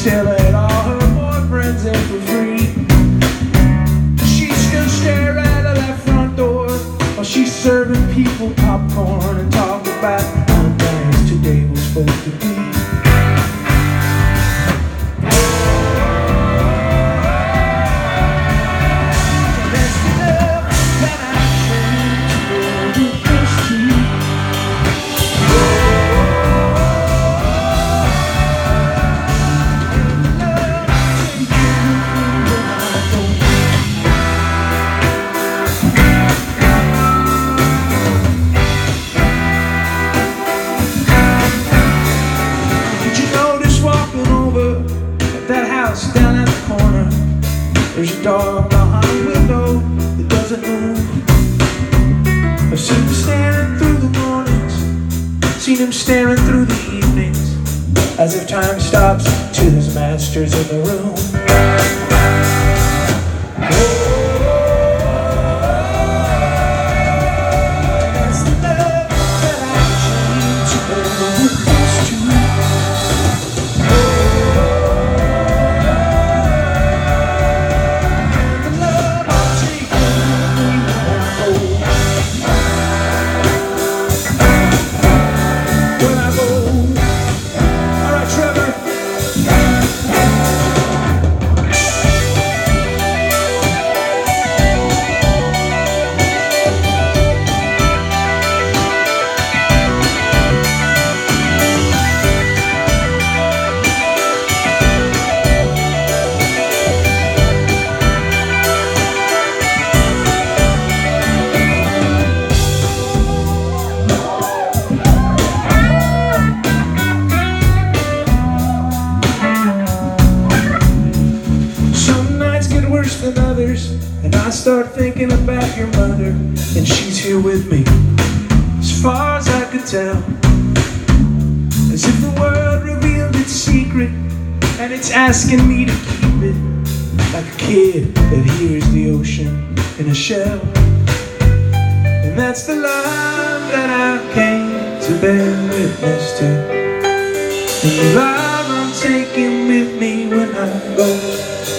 still let all her boyfriends in for free. She's still staring at that front door while she's serving people popcorn and talking about how nice today was supposed to be. Down at the corner, there's a dog behind the window that doesn't move. I've seen him staring through the mornings, seen him staring through the evenings, as if time stops till his master's in the room. Than others, and I start thinking about your mother, and she's here with me, as far as I could tell, as if the world revealed its secret, and it's asking me to keep it, like a kid that hears the ocean in a shell. And that's the love that I came to bear witness to, and the love I'm taking with me when I go.